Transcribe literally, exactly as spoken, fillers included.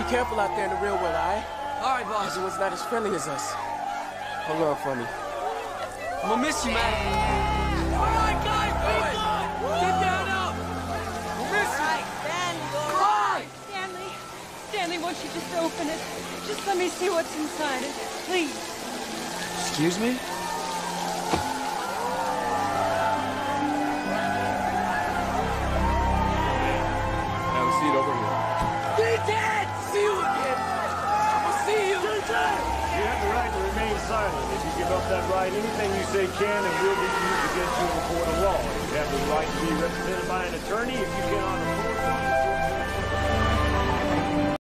careful out there in the real world, all right? All right, boss. Everyone's not as friendly as us. Hold on for me. I'm gonna miss you, man. All right, guys, be good. Get down up. We'll miss you. All right, Stanley, all right. Stanley, Stanley, won't you just open it? Just let me see what's inside it, please. Excuse me? Have a seat over here. D-Dad! See you again! I'll see you! D-Dad! You have the right to remain silent. If you give up that right, anything you say can and will be used against you in a court of law. You have the right to be represented by an attorney if you cannot afford one.